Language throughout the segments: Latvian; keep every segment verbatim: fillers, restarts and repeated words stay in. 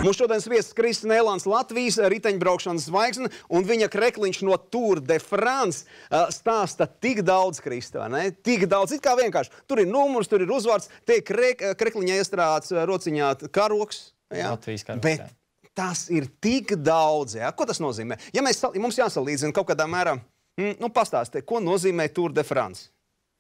Mums šodien viesis Kristis Nēlāns, Latvijas riteņbraukšanas zvaigzne, un viņa krekliņš no Tour de France stāsta tik daudz, Kristā, ne? Tik daudz, it kā vienkārši. Tur ir numurs, tur ir uzvārds, te krek, krekliņā iestrādāts rociņā karoks. Ja? Latvijas karoks, Bet jā. Tas ir tik daudz, ja? Ko tas nozīmē? Ja mēs, mums jāsalīdzina kaut kādā mērā, nu pastāstī, ko nozīmē Tour de France?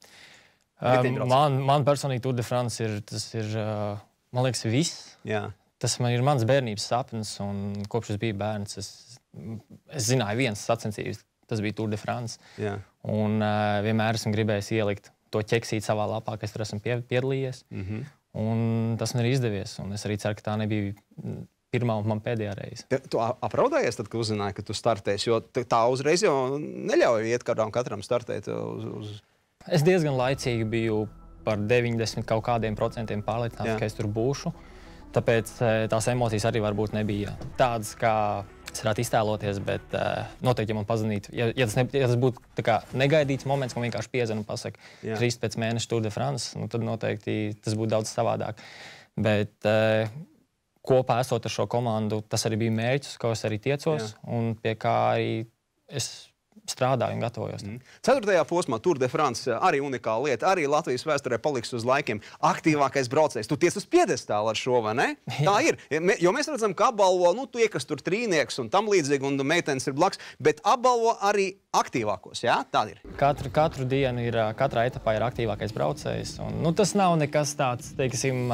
Man, man personīgi Tour de France ir, tas ir, man liekas, viss. Jā. Tas man ir mans bērnības sapnis, un kopš es biju bērns, es, es zināju vienas sacensības, tas bija Tour de France. Jā. Un uh, vienmēr esmu gribējis ielikt to ķeksīt savā lapā, ka es tur esmu pie, piedalījies. Mm-hmm. Un tas man ir izdevies, un es arī ceru, ka tā nebija pirmā un man pēdējā reize. Tu apraudājies tad, kad uzzināji, ka tu startēsi, jo tā uzreiz jau neļauj iet kādām katram startēt uz... uz... Es diezgan laicīgi biju par deviņdesmit kaut kādiem procentiem pārliecināts, ka es tur būšu. Tāpēc tās emocijas arī varbūt nebija tādas, kā es varētu iztēloties, bet uh, noteikti, ja man pazvanītu, ja, ja, tas ne, ja tas būtu tā kā negaidīts moments, man vienkārši piezvan un pasaka, Kristi pēc mēneša Tour de France, nu, tad noteikti tas būtu daudz savādāk. Bet uh, kopā esot ar šo komandu, tas arī bija mērķis, ko es arī tiecos, Jā. Un pie kā arī es strādāju un gatavojos. Mm. Ceturtajā posmā Tour de France arī unikāla lieta, arī Latvijas vēsturē paliks uz laikiem aktīvākais braucējs. Tu tiec uz piedestālu ar šo, vai ne? Jā. Tā ir. Jo mēs redzam, ka apbalvo, nu, tie, kas tur trīnieks un tam līdzīgi, un meitenes ir blaks, bet apbalvo arī aktīvākos, jā? Tā ir. Katru, katru dienu ir, katrā etapā ir aktīvākais braucējs. Un, nu, tas nav nekas tāds, teiksim,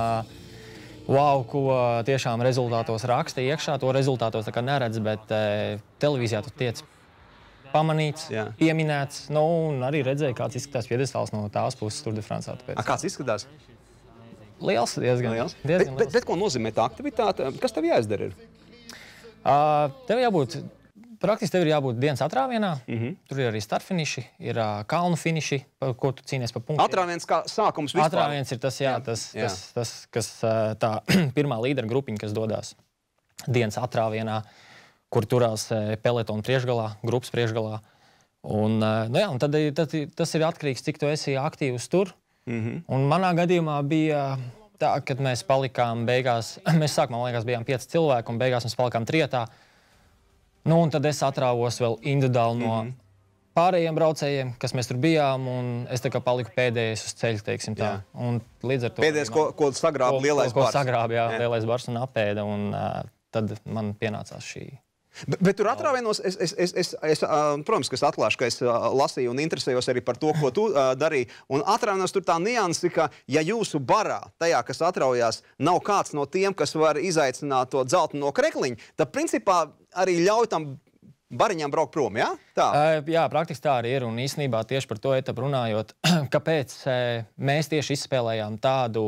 wow, ko tiešām rezultātos raksta iekšā, to rezultātos tā kā neredz, bet televīzijā tu tiec pamanīts, Jā. Pieminēts, nu, un arī redzēju, kāds izskatās piedestāls no tās puses Tour de France. A, kāds izskatās? Liels, diezgan. Liels. diezgan bet, bet, bet ko nozīmē tā aktivitāte? Kas tev jāizdara ir? Uh, tev jābūt, praktiski tev ir jābūt dienas atrāvienā. Mm-hmm. Tur ir arī startfiniši, ir uh, kalnu finiši, par ko tu cīnies pa punktiem. Atrāviens kā sākums vispār? Atrāviens ir tas, jā, tas, jā. tas, tas kas uh, tā pirmā līdera grupiņa, kas dodās dienas atrāvienā, kur turās peletonu priekšgalā, grupas priekšgalā. Un, nu jā, un tad, tad tas ir atkarīgs, cik tu esi aktīvs tur. Mm-hmm. Un manā gadījumā bija tā, kad mēs palikām beigās, mēs sākumā, man liekas, bijām pieci cilvēki, un beigās mēs palikām trietā. Nu, un tad es atrāvos vēl individuāli no mm-hmm. pārējiem braucējiem, kas mēs tur bijām, un es tā kā paliku pēdējais uz ceļa, teiksim tā. Jā. Un līdz ar to... Pēdējais, ko, ko sagrāba lielais ko, bars. Ko sagrāba, jā, jā, lielais bars un apēda, un uh, tad man pienācās šī... Bet, bet tur atrāvienos, es, es, es, es, es, protams, ka es atklāšu, ka es lasīju un interesējos arī par to, ko tu darīji. Un atrāvienos tur tā niansi, ka ja jūsu barā, tajā, kas atraujās, nav kāds no tiem, kas var izaicināt to dzeltu no krekliņa, tad principā arī ļauj tam bariņām braukt prom, jā? Tā? Uh, jā, praktiski tā arī ir. Un īstenībā tieši par to etapu runājot, kāpēc mēs tieši izspēlējām tādu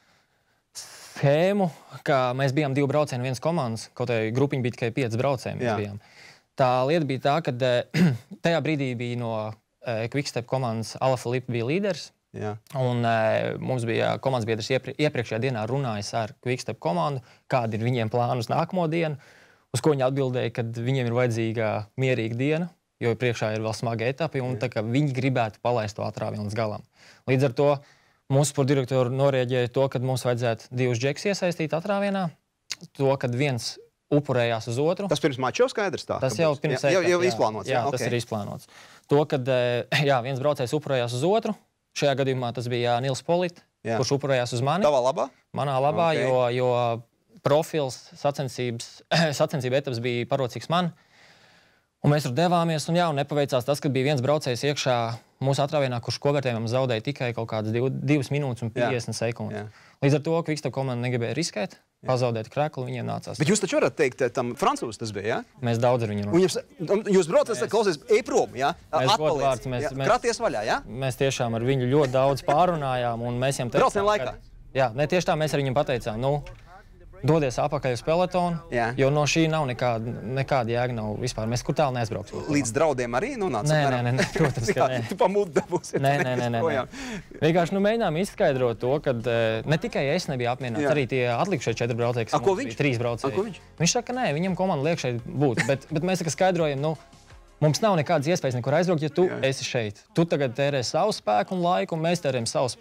schēmu, ka mēs bijām divi braucieni, viens komandas, kaut arī grupiņa bija tikai pieci braucieni. Tā lieta bija tā, ka tajā brīdī bija no uh, Quickstep komandas Alaphilippe bija līderis. Jā. Un uh, mums bija komandas biedrs iepri, iepriekšējā dienā runājis ar Quickstep komandu, kādi ir viņiem plāni uz nākamo dienu, uz ko viņi atbildēja, ka viņiem ir vajadzīga mierīga diena, jo priekšā ir vēl smaga etapi, un tā, ka viņi gribētu palaist to atrāvienu līdz galam. Līdz ar to mūsu sportdirektori norēģēja to, ka mums vajadzētu divus džekus iesaistīt atrāvienā, to, kad viens upurējās uz otru. Tas pirms mača jau skaidrs tā? Tas jau pirms jā, jau, jau izplānots. Jā, jā okay. Tas ir izplānots. To, kad jā, viens braucējs upurējās uz otru, šajā gadījumā tas bija Nils Polit, jā. Kurš upurējās uz mani. Tavā labā? Manā labā, okay. jo, jo profils sacensības, sacensība etaps bija parocīgs man. Un mēs tur devāmies, un jā, un nepaveicās tas, kad bija viens braucējs iekšā mūsu atrāvienā, kurš kovertējumam zaudēja tikai kaut kādas div, divas minūtes un piecdesmit sekundes. Jā. Līdz ar to Quickstep komanda negribēja riskēt, jā. Pazaudēt kreklu, viņiem nācās. Bet jūs taču varat teikt, tam francūzs tas bija, jā? Mēs daudz ar viņu runājam. Jūs braucat, klausies, ej prom, jā? Atpaliec, mēs, mēs, kraties vaļā, jā? Mēs tiešām ar viņu ļoti daudz pārunājām, un mēs viņam teicām... Braucienu laikā? Kad, jā, ne tieši tā, mēs ar viņam pateicām, nu, dodies apakaļ uz pelotonu, jā. Jo no šī nav nekāda, nekāda jēga nav vispār. Mēs kur tālu neaizbrauksim. Līdz draudiem arī nonāca? Nē, nē, nē, nē, protams, ka nē. Tu pamūti dabūsi. Nē, nē, nē, nē. Vienkārši, nu, mēģinām izskaidrot to, ka ne tikai es nebiju apmierināts, arī tie atlikušie četri braucēji, kas mums bija trīs braucēji. A, ko viņš? Viņš saka, ka nē, viņam komanda liek šeit būt, bet, bet mēs tā kā skaidrojam, nu, mums nav nekādas iespējas nekur aizbraukt, ja tu jā. Esi šeit. Tu tagad tērē savu spēku un laiku, un mēs tērējam savu spēku.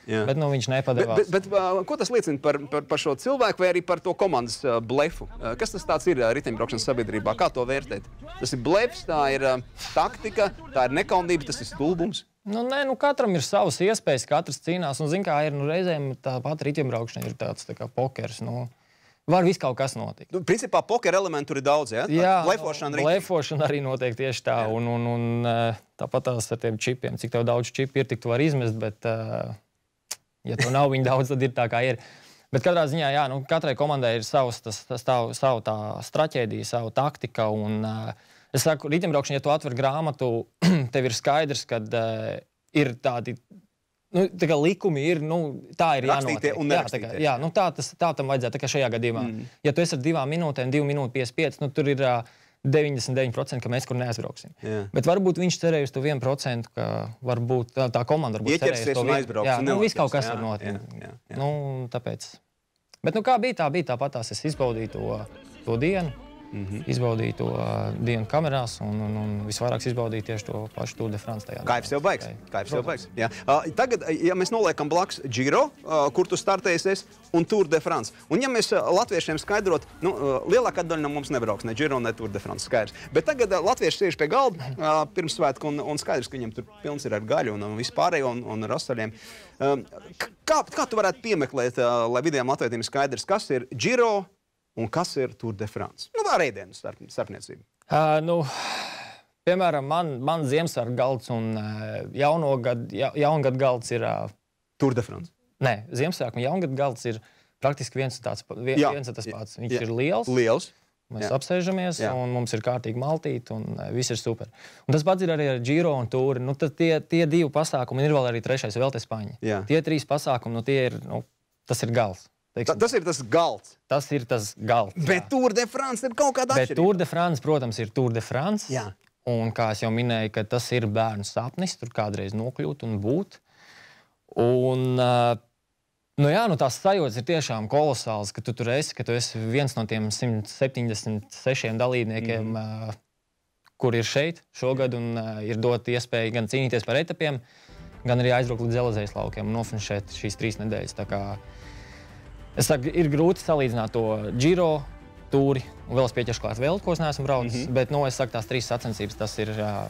Jā. Bet nu, viņš nepadevās. Bet, bet, bet ko tas liecina par, par, par šo cilvēku vai arī par to komandas blefu? Kas tas tāds ir riteņbraukšanas sabiedrībā? Kā to vērtēt? Tas ir blefs, tā ir taktika, tā ir nekaunība, tas ir stulbums. Nu, nē, nu, katram ir savas iespējas, katrs cīnās. Un, zin, kā ir, nu, reizēm tā pati riteņbraukšana ir tāds tā kā pokers. Nu, var viss kaut kas notikt. Nu, principā pokera elementu ir daudz, ja? Jā, blefošana arī. Blefošana arī notiek tieši tā. Un, un, un tāpat tās ar tiem čipiem. Cik tev daudz čipi ir, tik tu var izmest, bet, ja tev nav viņa daudz, tad ir tā, kā ir. Bet katrā ziņā, jā, nu, katrai komandai ir savs, tas, tas, savu, savu tā strateģija, savu taktika. Un, es saku, riteņbraukšana, ja tu atver grāmatu, tev ir skaidrs, ka ir tādi. Nu, tā kā likumi ir, nu, tā ir rakstītie jānotiek. Un nerakstītie. Jā, tā kā, jā, nu, tā, tas, tā tam vajadzētu, tā kā šajā gadījumā. Mm. Ja tu esi ar divām minūtēm, divi minūtes piecdesmit pieci, nu, tur ir uh, deviņdesmit deviņi procenti, ka mēs kur neaizbrauksim. Jā. Bet varbūt viņš cerēja uz to vienu procentu, ka varbūt tā, tā komanda varbūt cerēja uz to un aizbrauks. Jā, nu, viss kaut kas jā, var notikt. Jā, jā, jā. Nu, tāpēc. Bet, nu, kā bija, tā bija, tāpat tās es izbaudīju to, to dienu. Mm-hmm. Izbaudīju to uh, dienu kamerās un, un, un visvairāk izbaudīju tieši to pašu Tour de France. Kaifs jau baigs. Kaifs jau baigs. Jā. Uh, tagad, ja mēs noliekam blakus Giro, uh, kur tu startēsies, un Tour de France. Un ja mēs uh, latviešiem skaidrot, nu, uh, lielākā daļa no mums nebrauks ne Giro, ne Tour de France. Skaidrs. Bet tagad uh, latvieši sēž pie galda uh, pirms svētku un, un skaidrs, ka viņam tur pilns ir ar gaļu un, un vispārējo un, un rastaļiem. Um, kā, kā tu varētu piemeklēt, uh, lai vidējām latvietim skaidrs, kas ir Giro, un kas ir Tour de France? Nu, tā reidienas starp, starpniecība. Uh, nu, piemēram, man, man Ziemassvētku galds un uh, jauno gadu, ja, jaungadu galds ir... Uh, Tour de France? Nē, Ziemassvētku un jaungadu galds ir praktiski viens un tāds vien, viens un tas pats. Viņš jā. ir liels. Liels. Mēs jā. apsēžamies, jā. un mums ir kārtīgi maltīti, un uh, viss ir super. Un tas pats ir arī ar Giro un Tour. Nu, tie, tie divi pasākumi, ir vēl arī trešais Vuelta España. Jā. Tie trīs pasākumi, nu, tie ir, nu, tas ir gals. Ta, tas ir tas galds. Tas ir tas galds. Bet jā. Tour de France ir kaut kāda atšķirība. Bet Tour de France, protams, ir Tour de France. Jā. Un kā es jau minēju, ka tas ir bērnu sapnis, tur kādreiz nokļūt un būt. Un, nu jā, nu tās sajūtas ir tiešām kolosāls, ka tu tur esi, ka tu esi viens no tiem simt septiņdesmit sešiem dalībniekiem, mm. kur ir šeit šogad un ir dot iespēju gan cīnīties par etapiem, gan arī aizbraukt līdz Elizējas laukiem un nofinišēt šīs trīs nedēļas. Tā kā es saku, ir grūti salīdzināt to Giro, Tūri, un vēl es pieķeršu klāt vēl, ko es neesmu braucis, mm -hmm. bet, nu, es saku, tās trīs sacensības, tas ir... Jā,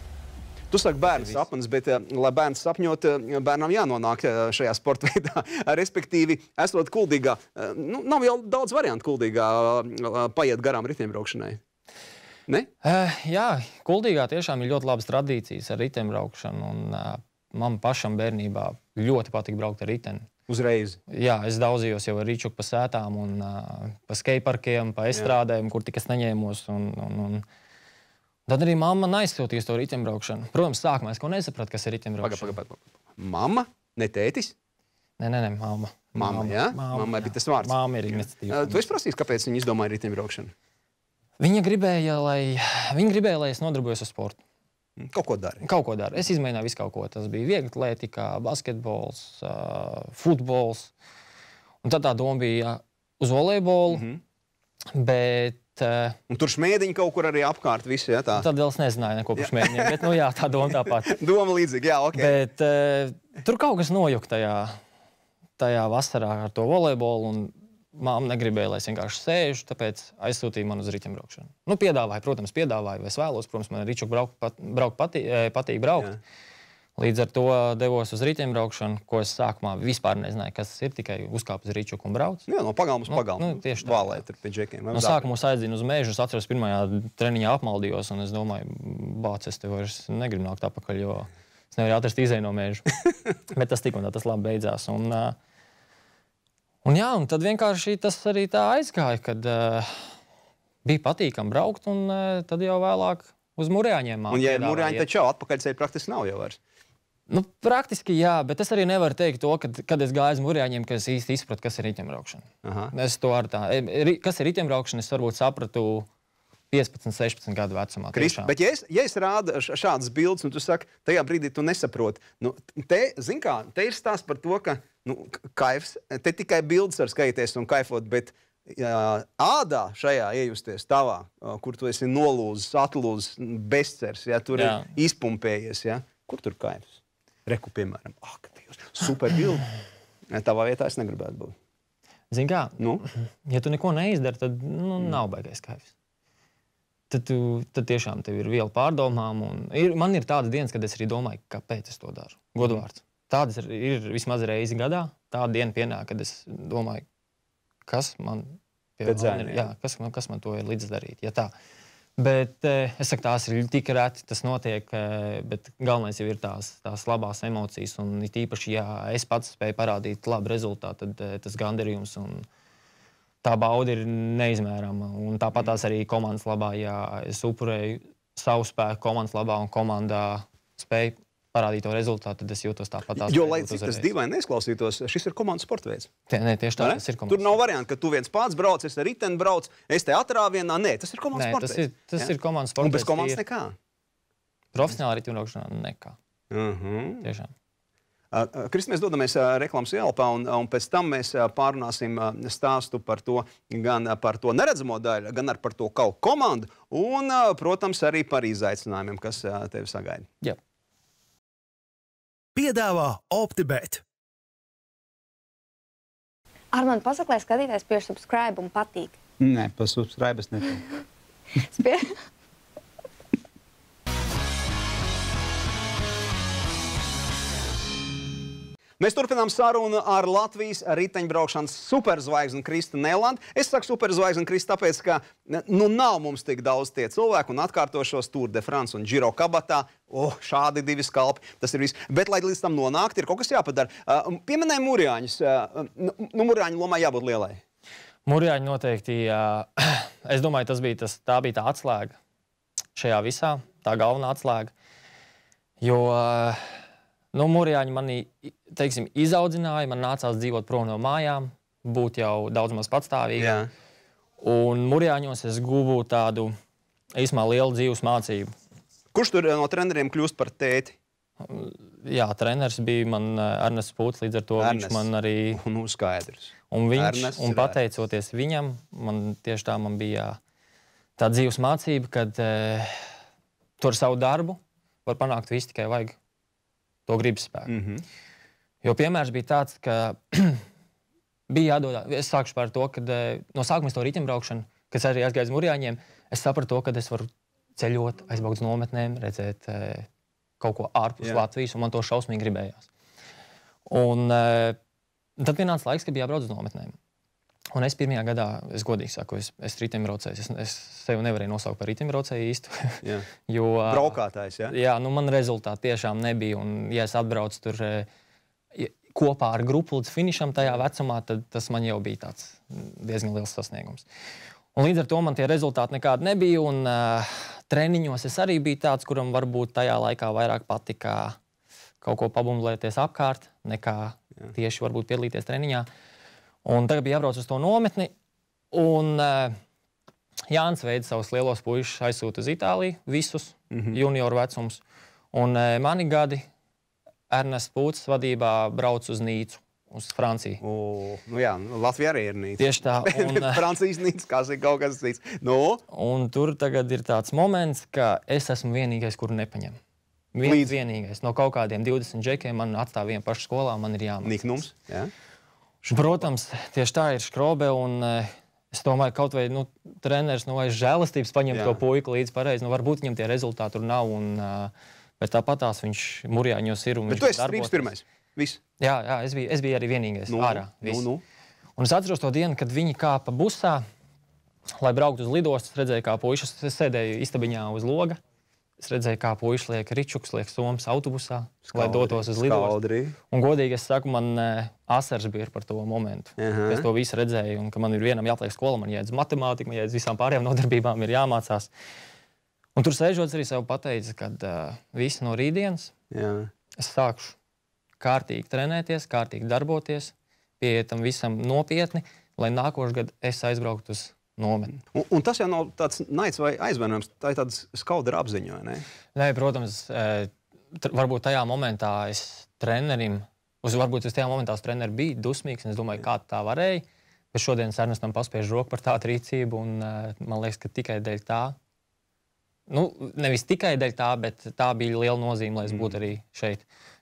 tu saki bērnu sapnis, bet, lai bērns sapņot, bērnam jānonāk šajā sporta veidā. Respektīvi, esot Kuldīgā, nu, nav jau daudz variantu Kuldīgā paiet garām riteņbraukšanai. Ne? Uh, jā, Kuldīgā tiešām ir ļoti labas tradīcijas ar riteņbraukšanu, un uh, man pašam bērnībā ļoti patīk braukt ar riteni. Uzreiz. Jā, es daudzījos jau ar Rīčuku pa sētām un uh, pa skeiparkiem, pa estrādēm, kur tik es neņēmos. Un, un, un... Tad arī mamma aizsūtīja to riteņbraukšanu. Protams, sākumā es ko nesapratu, kas ir riteņbraukšana. Paga, paga, paga. Mamma? Ne tētis? Nē, nē, nē, mamma. Mamma, jā? Mamma, Mamma bija tas vārds. Mamma ir iniciatīva. Tu esi prasījis, kāpēc viņa izdomāja riteņbraukšanu? Viņa gribēja, lai, viņa gribēja, lai es nodarbojos ar sportu. Kaut ko dari. Kaut ko dari. Es izmēģināju visu kaut ko. Tas bija viegli atlētika, basketbols, uh, futbols. Un tad tā doma bija uz volejbolu. Mm -hmm. Bet... Uh, un tur šmēdiņi kaut kur arī apkārt visi, ja tā? Tad vēl es nezināju neko par šmēdiņiem. Bet, nu jā, tā doma tāpat. Doma līdzīgi, jā, ok. Bet uh, tur kaut kas nojuka tajā, tajā vasarā ar to volejbolu. Un mamma negribēja, lai es vienkārši sēžu, tāpēc aizsūtīja man uz riteņbraukšanu. Nu, piedāvāja, protams, piedāvāja, vai es vēlos. Protams, man ar Ričuku braukt, pat, braukt patī, patīk braukt. Jā. Līdz ar to devos uz riteņbraukšanu, ko es sākumā vispār nezināju, kas tas ir, tikai uzkāpu uz Ričuku un braucu. Jā, no pagalmas nu, pagalmu. Nu, tieši tā. Vālēt ar pie džekiem. No sākumā mūs aizdzina uz mežu, es atceros, pirmajā treniņā apmaldījos, un es domāju, bāc, es te vairs negribu nākt atpakaļ, jo es nevaru atrast izēju no meža. Bet tas tik un tā, tas labi beidzās. Un, uh, Un jā, un tad vienkārši tas arī tā aizgāja, kad uh, bija patīkami braukt, un uh, tad jau vēlāk uz Murjāņiem. Un ja ir Murjāņi, tad čau, atpakaļceļ praktiski nav jau vairs. Nu, praktiski jā, bet es arī nevaru teikt to, kad, kad es gāju uz Murjāņiem, ka es īsti izpratu, kas ir riteņbraukšana. Es to ar tā, kas ir riteņbraukšana, es varbūt sapratu piecpadsmit, sešpadsmit gadu vecumā. Krist, bet ja es, ja es rādu šādas bildes, un tu saki, tajā brīdī tu nesaproti, nu, te, zin kā, te ir stāsts par to, ka nu, kaifs, te tikai bildes var skaities un kaifot, bet jā, ādā šajā iejusties tavā, kur tu esi nolūzis, atlūzis, bezcers, ja, tur jā. ir izpumpējies, ja, kur tur kaifs? Reku, piemēram, ak, skatījos. Super bildi. Tavā vietā es negribētu būt. Zini kā, Nu? ja tu neko neizdari, tad nu, nav baigais kaifs. Tad, tu, tad tiešām tev ir viela pārdomām. Un ir, man ir tādas dienas, kad es arī domāju, kāpēc es to daru. Godvārds. Tādas ir, ir vismaz reizi gadā. Tāda diena pienāk, kad es domāju, kas man, Zēni, ir, jā, kas, man, kas man to ir līdz darīt. Ja tā. Bet es saku, tās ir tik reti, tas notiek, bet galvenais jau ir tās, tās labās emocijas. Un it īpaši, ja es pats spēju parādīt labu rezultātu, tad tas gandarījums un tā bauda ir neizmērama. Un tāpat tās arī komandas labā, ja es upurēju savu spēku komandas labā un komandā spēju parādīt to rezultātu, tad es jūtos tāpat tās. Jo, lai cik tas dīvaini neizklausītos, šis ir komandas sporta veids. Tie, ne, tieši tā, tas ir komandas. Tur nav varianti, ka tu viens pats brauc, es ar riteni brauc, es te atrāvienā. Nē, tas ir komandas Nē, sporta tas ir, veids. tas Ja? ir komandas sporta Un bez veids, komandas ir nekā. Profesionāli riteņbraukšanā nekā. Uh-huh. Tiešām. Kristi, mēs dodamies reklāmas ielpā, un, un pēc tam mēs pārunāsim stāstu par to, gan par to neredzamo daļu, gan ar par to kaut komandu, un, protams, arī par izaicinājumiem, kas tevi sagaida. Jā. Piedāvā OptiBet. Armand, pasaka, lai skatītājs pieši subscribe un patīk. Nē, pa subscribe es netīk. Spie... Mēs turpinām sarunu ar Latvijas riteņbraukšanas superzvaigzni Kristu Nelandu. Es saku superzvaigzni Kristu, tāpēc, ka nu, nav mums tik daudz tie cilvēki, un atkārtošos Tour de France un Giro kabatā. O, šādi divi skalpi, tas ir viss. Bet, lai līdz tam nonākt, ir kaut kas jāpadara. Uh, pieminēja Murjāņus. Uh, nu, Murjāņu lomā jābūt lielai. Murjāņi noteikti, uh, es domāju, tas bija tas, tā bija tā atslēga šajā visā, tā galvenā atslēga. Jo... Uh, Nu, Murjāņi mani, teiksim, izaudzināja, man nācās dzīvot prom no mājām, būt jau daudz maz patstāvīgam. Un Murjāņos es guvu tādu, īsumā, lielu dzīves mācību. Kurš tur no treneriem kļūst par tēti? Jā, treneris bija man Ernests Pūts, līdz ar to Ernest. Viņš man arī... Nu, skaidrs. Un viņš, Ernests un pateicoties viņam, man tieši tā man bija tā dzīves mācība, kad e, tu ar savu darbu var panākt visu, tikai vajag to gribas spēku. Mm -hmm. Jo piemērs bija tāds, ka bija jādod, es sākšu par to, ka no sākuma to riteņbraukšanu, kad es arī aizgāju uz Murjāņiem, es sapratu to, ka es varu ceļot, aizbraukt uz nometnēm, redzēt e, kaut ko ārpus Jā. Latvijas, un man to šausmīgi gribējās. Un e, tad pienāca laiks, kad bija jābrauc uz nometnēm. Un es pirmajā gadā, es godīgi saku, es, es riteņbraucēju, es, es sevi nevarēju nosaukt par riteņbraucēju īstu. Jā. Jo, braukātājs, jā? Jā, nu man rezultāti tiešām nebija, un ja es atbraucu tur kopā ar grupu līdz finišam tajā vecumā, tad tas man jau bija tāds diezgan liels sasniegums. Un līdz ar to man tie rezultāti nekādi nebija, un uh, treniņos es arī biju tāds, kuram varbūt tajā laikā vairāk patika kaut ko pabumblēties apkārt, nekā jā. Tieši varbūt piedalīties treniņā. Un tagad bija jābrauc uz to nometni, un uh, Jānis veida savus lielos puišus aizsūta uz Itāliju, visus mm -hmm. junioru vecums. Un uh, mani gadi Ernests Pūts vadībā brauc uz Nīcu, uz Franciju. O, nu jā, Latvija arī ir Nīca. Tieši tā. Un, Francijas Nīca, kas ir kaut kas cits. Nu? Un tur tagad ir tāds moments, ka es esmu vienīgais, kuru nepaņem. Viens vienīgais. No kaut kādiem divdesmit džekiem man atstāv vienu pašu skolā, man ir jāmācās. Niknums, jā. Protams, tieši tā ir skrobe, un uh, es domāju, kaut vai nu, treneris no aiz žēlastības paņem to puiku līdz pareizi. Nu, varbūt viņam tie rezultāti tur nav, un, uh, bet tāpatās viņš Murjāņos ir. Bet tu esi strīps pirmais? Viss? Jā, jā es, biju, es biju arī vienīgais nu, ārā. Nu, nu. Un es atceros to dienu, kad viņi kāpa busā, lai brauktu uz lidostu. Es redzēju, kā puišas, es sēdēju istabiņā uz loga. Es redzēju, kā puiši liek ričuks, liek somas autobusā, skaudri, lai dotos uz lidostu. Un godīgi es saku, man uh, asars bija par to momentu. Uh-huh. Es to visu redzēju, un ka man ir vienam jāpliek skola, man jāiet uz matemātiku, man jāiet uz visām pārējām nodarbībām, ir jāmācās. Un tur sēžot arī sev pateica, ka uh, visi no rītdienas Jā. Es sākšu kārtīgi trenēties, kārtīgi darboties, pieiet tam visam nopietni, lai nākošais gadu es aizbrauktu uz nometni. Un, un tas jau nav tāds naids vai aizvainojums, tā ir tāds skaudra apziņa, ne? Nē, protams, varbūt tajā momentā es trenerim, uz, varbūt es tajā momentā es treneri biju dusmīgs, un es domāju, kā tā varēja, bet šodien es Ernestam paspiežu roku par tādu rīcību, un man liekas, ka tikai dēļ tā, nu, nevis tikai dēļ tā, bet tā bija liela nozīme, lai es būtu arī šeit.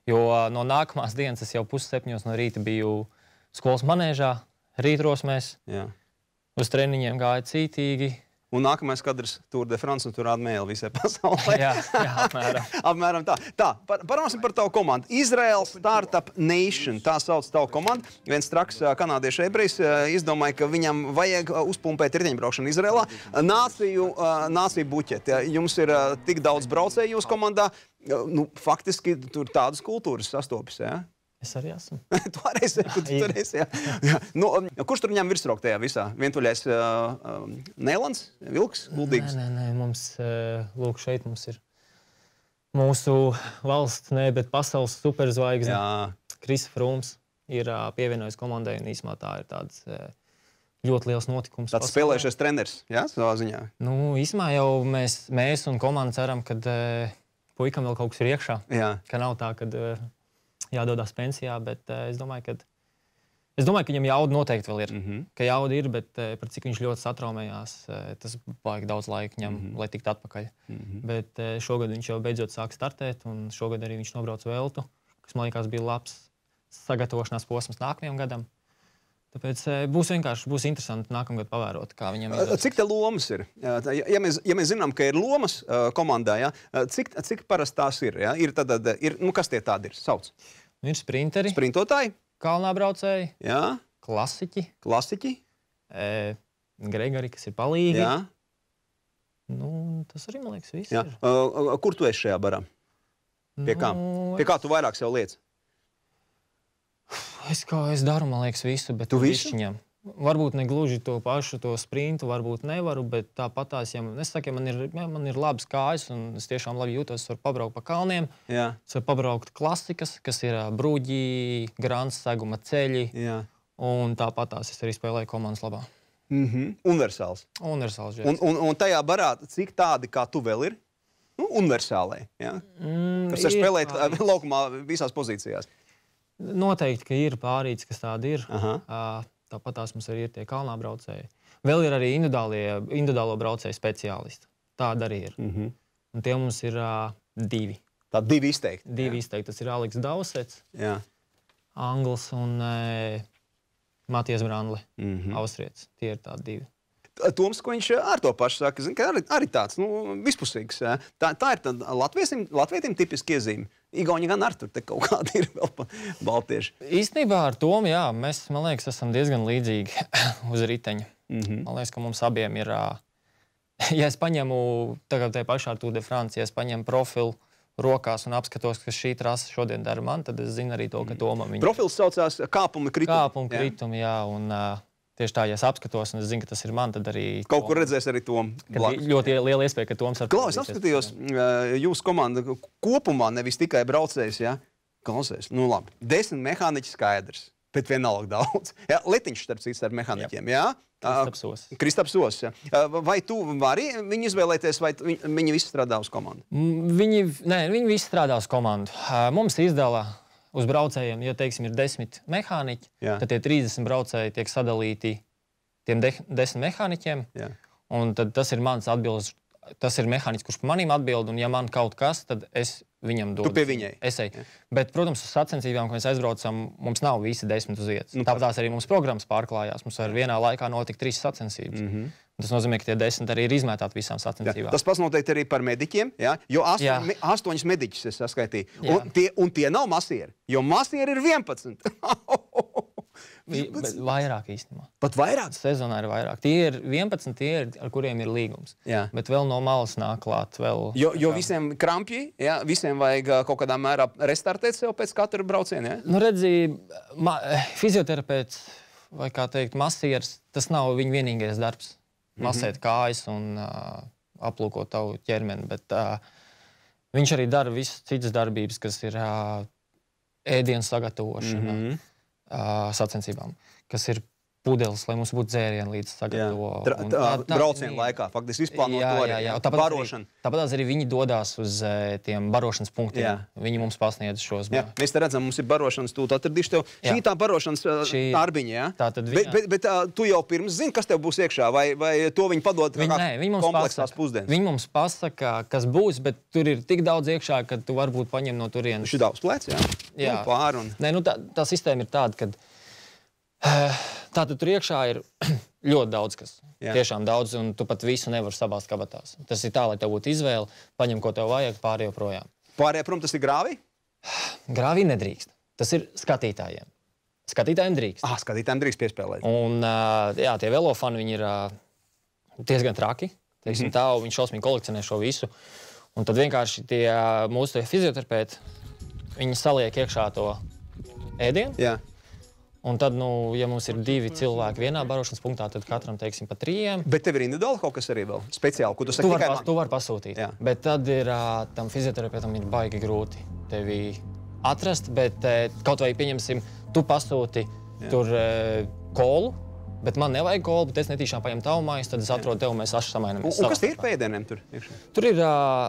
Jo no nākamās dienas es jau pusseptiņos no rīta biju skolas manēžā, rītrosmēs, Jā. uz treniņiem gāja cītīgi. Un nākamais kadrs Tour de France un tur rāda mēli visai pasaulē. Jā, jā, apmēram. apmēram tā. Tā, par, parunāsim par tavu komandu. Izrael Startup Nation, tā sauc tavu komandu. Viens traks kanādiešu ebrejs izdomāja, ka viņam vajag uzpumpēt riteņbraukšanu Izraelā. Nāciju, nāciju buķeti. Jums ir tik daudz braucēju jūsu komandā. Nu, faktiski tur tādas kultūras sastopis, jā? Es arī esmu. tu arī esi, tu, tu tur esi, jā. jā. Nu, kurš tur ņem virsroku tajā visā? Vientuļais uh, uh, Nēlans, Vilks, Guldīgs? Nē, nē, nē, mums, uh, lūk, šeit mums ir mūsu valsts, ne, bet pasaules superzvaigzne. Kris Frūms ir uh, pievienojis komandai, un īsumā tā ir tāds uh, ļoti liels notikums. Tāds spēlējušies treneris, jā, savā ziņā? Nu, īsumā jau mēs, mēs un komanda ceram, ka uh, puikam vēl kaut kas ir iekšā. Jā. Ka nav tā, ka uh, jādodās pensijā, bet uh, es domāju, ka es domāju, ka viņam jauda noteikti vēl ir. Mm-hmm. Ka jauda ir, bet uh, par cik viņš ļoti satraumējās, uh, tas vajag daudz laika ņem, mm-hmm. lai tiktu atpakaļ. Mm-hmm. Bet uh, šogad viņš jau beidzot sāk startēt, un šogad arī viņš nobrauc Veltu, kas man liekas bija labs sagatavošanās posms nākamajam gadam. Tāpēc uh, būs vienkārši būs interesanti nākamgad pavērot, kā viņam ir. Cik te lomas ir? Ja, ja, mēs, ja mēs zinām, ka ir lomas uh, komandā, ja, cik, cik parasti tās ir? Ja? Ir, tad, ir nu, kas tie tādi ir? Sauc. Ir sprinteri. Sprintotāji. Kalnā braucēji. Jā. Klasiķi. Klasiķi. E, Gregori, kas ir palīgi. Jā. Nu, tas arī, man liekas, viss Jā. ir. Uh, kur tu esi šajā barā? Pie kā? Nu, Pie kā tu vairāk sev liec? Es kā es daru, man liekas, visu, bet tu visu? Višķiņam. Varbūt ne gluži to pašu, to sprintu, varbūt nevaru, bet tāpatās, ja man, es saku, ja man ir, ja man ir labas kājas, un es tiešām labi jūtos, es varu pabraukt pa kalniem, Jā. es varu pabraukt klasikas, kas ir bruģi, grants, seguma ceļi, Jā. un tāpatās es arī spēlēju komandas labā. Mm-hmm. Universāls. Universāls un, un, un tajā barā, cik tādi kā tu vēl ir? Nu, universālai, ja? Mm, kas var spēlēt pārīts. Laukumā visās pozīcijās. Noteikti, ka ir pārīts, kas tādi ir. Uh, tāpat tās mums arī ir tie kalnā braucēji. Vēl ir arī individuālo braucēju speciālisti. Tāda arī ir. Mm-hmm. Un tie mums ir uh, divi. Tādi divi izteikti. Divi jā. izteikti. Tas ir Aleks Dausets, jā. Angls un uh, Matijas Brandle, mm-hmm. Austrietis. Tie ir tādi divi. Toms, ko viņš ar to pašu saka, zin, ka arī, arī tāds nu, vispusīgs. Tā, tā ir tāda latvietim tipiski iezīme. Igauni gan ar tur te kaut kādi ir vēl baltieši. Īstenībā ar Tomu, jā, mēs, man liekas, esam diezgan līdzīgi uz riteņa. Mm-hmm. Man liekas, ka mums abiem ir, ja es paņemu tagad te pašā Tour de France, ja es paņemu profilu rokās un apskatos, ka šī trasa šodien dara man, tad es zinu arī to, ka Tomam viņa... Profils saucās kāpumi kritumi. Kāpumi kritumi, jā, un... Tieši tā, ja es apskatos, un es zinu, ka tas ir man, tad arī... Kaut kur redzēs arī Tomu. Ļoti liela iespēja, ka Toms ar... Klaus, es apskatījos, jūsu komanda kopumā nevis tikai braucējs, ja? Klausies, nu labi, desmit mehāniķi skaidrs, bet vienalga daudz. Ja? Letiņš, starp citu, ar mehāniķiem, jā? Kristaps Sos. Kristaps Sos, jā. Vai tu vari viņu izvēlēties, vai viņi visi strādā uz komandu? Viņi, nē, viņi visi strādā uz komandu. Mums izdala... Uz braucējiem, ja, teiksim, ir desmit mehāniķi, jā. Tad tie trīsdesmit braucēji tiek sadalīti tiem de, desmit mehāniķiem. Jā. Un tad tas ir mans atbildes, tas ir mehāniķis, kurš par manīm atbild, un ja man kaut kas, tad es viņam dodu. Tu pie viņai? Es eju. Bet, protams, uz sacensībām, kad mēs aizbraucam, mums nav visi desmit uz vietas. Nu, tāpēc arī mums programmas pārklājās. Mums var vienā laikā notikt trīs sacensības. Mm-hmm. Tas nozīmē, ka tie desmit arī ir izmētāti visām sacensībām. Jā, tas pats noteikti arī par mediķiem, jā? Jo astoņ, me, astoņus mediķus es saskaitīju. Un tie, un tie nav masieri, jo masieri ir vienpadsmit. Vairāk īstenībā. Pat vairāk? Sezonā ir vairāk. Tie ir vienpadsmit, tie ir, ar kuriem ir līgums. Jā. Bet vēl no malas nāk klāt. Vēl, jo, jo visiem krampji, jā, visiem vajag kaut kādā mērā restartēt sev pēc katra brauciena, jā? Nu redzi, ma, fizioterapeits vai kā teikt, masieris, tas nav viņa vienīgais darbs. Masēt kājas un uh, aplūkot tavu ķermeni, bet uh, viņš arī dara visas citas darbības, kas ir uh, ēdienas sagatavošana mm -hmm. uh, sacensībām, kas ir pudeles, lai mums būtu dzērieni līdz sagatavo. Tra, tā, tā, braucienu laikā, faktiski izplānot jā, to jā, jā. arī. Barošana. Tāpat arī viņi dodās uz uh, tiem barošanas punktiem. Jā. Viņi mums pasniedz šos. Jā, mēs te redzam, mums ir barošanas tūlīt atradīšu tev. Jā. Šī tā barošanas uh, Šī... arbiņa, jā? Tā tad viņa... Bet, bet, bet uh, tu jau pirms zini, kas tev būs iekšā, vai, vai to viņi padod viņi, kā nē, viņi kompleksās pusdienas? Viņi mums pasaka, kas būs, bet tur ir tik daudz iekšā, ka tu varbūt paņem no turienes. Šī daudz plēc, jā? Jā. Nu, pār un... Nē, nu tā, tā sistēma ir tāda, ka tātad tur iekšā ir ļoti daudz kas. Jā. Tiešām daudz, un tu pat visu nevari sabāzt kabatās. Tas ir tā, lai tev būtu izvēle, paņem, ko tev vajag, pārējo projām. Pārējā prom tas ir grāvī? Grāvī nedrīkst. Tas ir skatītājiem. Skatītājiem drīkst. Ah, skatītājiem drīkst piespēlēt. Un, jā, tie velofani, viņi ir diezgan traki. Teiksim mm-hmm. tā, un viņi šausmīgi kolekcionē šo visu. Un tad vienkārši tie mūsu tie fizioterapeiti, viņi saliek iekšā to ēdienu. Jā. Un tad, nu, ja mums ir divi cilvēki vienā barošanas punktā, tad katram, teiksim, pa trījiem. Bet tev ir individuāli kaut kas arī vēl speciāli, ko tu saki tu var tikai pas, man? Tu vari pasūtīt. Jā. Bet tad ir, tam fizioterapeitam ir baigi grūti tevi atrast, bet kaut vai pieņemsim, tu pasūti jā. Tur kolu, bet man nevajag kolu, bet es netīšām paņem tavu mājas, tad es atrodu tevi, mēs aši samainamies. Un, un kas tie ir pa ēdieniem tur? Iekšā? Tur ir,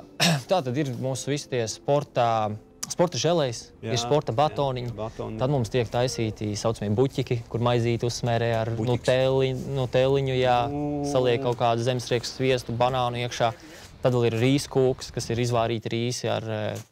tā tad ir mūsu visi tie sportā, sporta želejs, jā, ir sporta batoniņi. Jā, batoni. Tad mums tiek taisīti saucamie buķiki, kur maizīti uzsmērē ar nutēliņu, nutēliņu, jā, saliek kaut kādu zemesriekstu sviestu, banānu iekšā. Tad vēl ir rīskūks, kas ir izvārīti rīsi ar,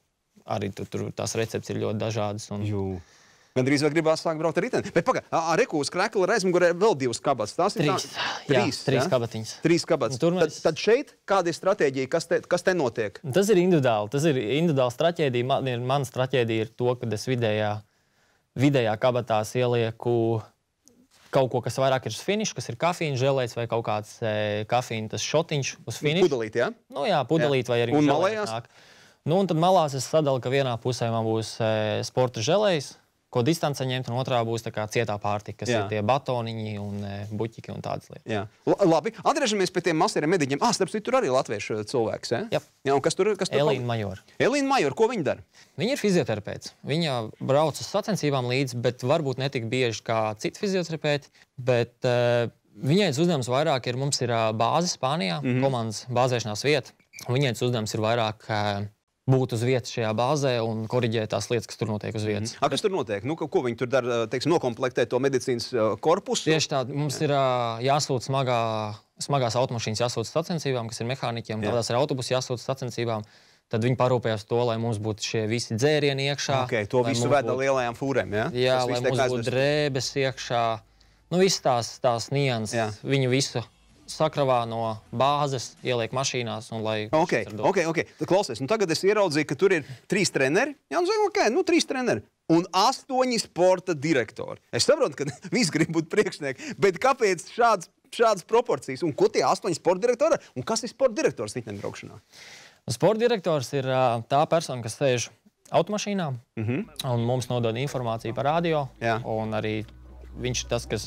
arī tur, tur tās recepts ir ļoti dažādas. Un... Jū. Gandrīz vai gribās sākt braukt ar riteni. Bet pagā, ar reku uz krekla ar aizmugurē vēl divas kabatas. Tās ir trīs. Tā... Jā, trīs, trīs ja? kabatiņas. Trīs kabatas. Tad, mēs... tad šeit kāda ir stratēģija, kas te, kas te notiek? Tas ir individuāli. Tas ir individuāli stratēģija. Man, ir, mana stratēģija ir to, ka es vidējā, vidējā kabatās ielieku kaut ko, kas vairāk ir uz finišu, kas ir kafīna želēts vai kaut kāds e, kafīna tas šotiņš uz finišu. Pudelīt, jā? Nu jā, pudelīt jā. Vai arī un malējās? Nāk. Nu, un tad malās es sadalu, ka vienā pusē man būs e, sporta želējs, ko distancē ņemt, un otrā būs tā kā cietā pārtika, kas jā. Ir tie batoniņi un e, buķiki un tādas lietas. Jā. L labi, atgriežamies pie tiem masieriem mediķiem. Ah, starp citu, tur arī latviešu cilvēks, ja? Jā. Jā, un kas tur? Kas tur Elīna Majora. Elīna Majora, ko viņa dara? Viņa ir fizioterapeits. Viņa brauc uz sacensībām līdzi, bet varbūt ne tik bieži kā citi fizioterapeiti, bet uh, viņai uzdevums vairāk ir, mums ir uh, bāze Spānijā, mm-hmm. komandas bāzēšanās vieta. Viņai uzdevums ir vairāk uh, būt uz vietas šajā bāzē un koriģēt tās lietas, kas tur notiek uz vietas. Mm. A, kas tur notiek? Nu, ko viņi tur dara, teiksim, nokomplektē to medicīnas korpusu? Tieši tā, mums ir jāsūt smagā, smagās automašīnas jāsūt sacensībām, kas ir mehāniķiem, tādās ir autobusi jāsūt sacensībām. Tad viņi parūpējās to, lai mums būtu šie visi dzērieni iekšā. Okay, to visu veda būt... lielajām fūrēm, ja? Jā, lai mums būtu drēbes iekšā. Nu, viss tās, tās nianses, viņu visu sakravā no bāzes, ieliek mašīnās un lai... Ok, ok, ok. Klausies, nu tagad es ieraudzīju, ka tur ir trīs treneri. Jā, nu zinu, ok, nu trīs treneri. Un astoņi sporta direktori. Es saprotu, ka visi grib būt priekšnieki, bet kāpēc šāds, šādas proporcijas? Un ko tie astoņi sporta direktori? Un kas ir sporta direktors riteņbraukšanā? Sporta direktors ir tā persona, kas sēž automašīnā mm-hmm. un mums nodod informāciju par radio. Jā. Un arī viņš tas, kas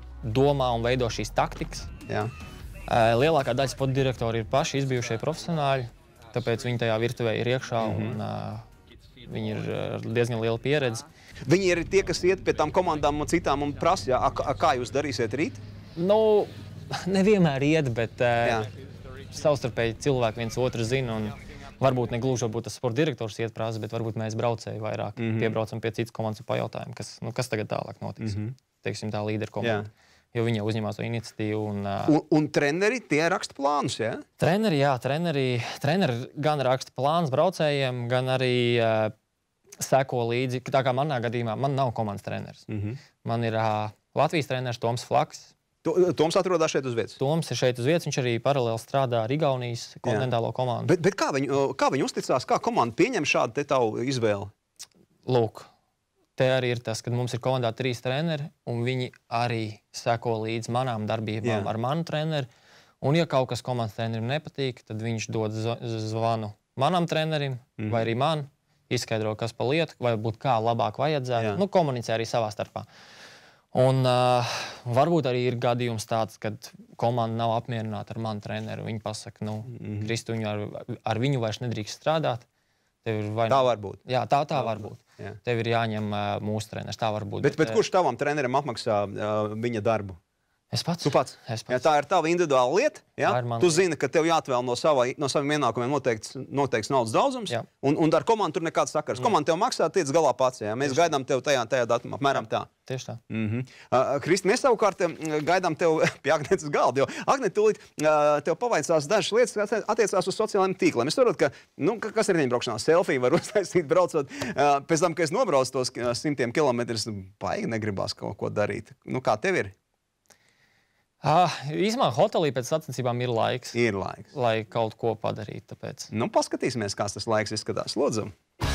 domā un veido šīs taktikas. Jā. Lielākā daļa sporta direktori ir paši izbijušie profesionāļi, tāpēc viņi tajā virtuvē ir iekšā mm-hmm. un uh, viņi ir ar diezgan lielu pieredzi. Viņi ir tie, kas iet pie tām komandām un citām un prasa, a, a, kā jūs darīsiet rīt? Nu, nevienmēr iet, bet uh, savstarpēji cilvēki viens otru zina un varbūt ne gluži varbūt tas sporta direktors iet prasa, bet varbūt mēs braucēji vairāk mm-hmm. piebraucam pie citas komandas un pajautājam, kas, nu, kas tagad tālāk notiks. Mm-hmm. Teiksim tā līderu komanda. Jā. Jo viņi jau uzņemās to iniciatīvu. Un, uh... un, un treneri tie raksta plānus, jā? Ja? Treneri, jā, treneri, treneri gan raksta plānus braucējiem, gan arī uh, seko līdzi. Tā kā manā gadījumā, man nav komandas treneris. Mm-hmm. Man ir uh, Latvijas treneris Toms Flaks. To, Toms atrodas šeit uz vietas? Toms ir šeit uz vietas, viņš arī paralēli strādā ar Igaunijas kontinentālo komandu. Bet, bet kā, viņi, kā viņi uzticās, kā komanda pieņem šādu te tavu izvēli? Lūk. Te arī ir tas, ka mums ir komandā trīs treneri, un viņi arī seko līdz manām darbībām Jā. Ar manu treneri. Un, ja kaut kas komandas trenerim nepatīk, tad viņš dod zvanu manam trenerim, mm-hmm. vai arī man, izskaidro, kas pa lietu, vai būt kā labāk vajadzētu. Jā. Nu, komunicē arī savā starpā. Un uh, varbūt arī ir gadījums tāds, kad komanda nav apmierināta ar manu treneru. Viņi pasaka, nu, mm-hmm. Kristu, viņu ar, ar viņu vairs nedrīkst strādāt. Tev ir vai... Tā var būt. Jā, tā, tā var būt. Jā. Tev ir jāņem uh, mūsu treneris, tā var būt. Bet, bet, bet kurš tavam trenerim apmaksā uh, viņa darbu? Es pats. Tu pats. Es pats. Jā, tā ir tava individuāla lieta. Ja? Tu lieta. zini, ka tev jāatvēl no, sava, no saviem ienākumiem noteikts, noteikts naudas daudzums, Jā. un, un ar komandu tur nekāds sakars. Jā. Komanda tev maksā, tiec galā pats. Ja? Mēs Tieši. gaidām tev tajā, tajā datumā, apmēram tā. Tieši tā. Mm -hmm. uh, Kristi, mēs savukārt gaidām tev pie Agnetes galda, jo Agnete tūlīt uh, tev pavaicās dažas lietas, kas attiecās uz sociālajiem tīkliem. Es saprotu, ka, nu, kas ir riteņbraukšanā, selfiju var uztaisīt, braucot. Uh, pēc tam, kad es nobraucu tos simtiem kilometrus, baigi negribās kaut ko darīt. Nu, kā tev ir? Ah, īsumā hotelī pēc sacensībām ir laiks. Ir laiks. Lai kaut ko padarītu. Tāpēc. Nu, paskatīsimies, kāds tas laiks izskatās. Lūdzu.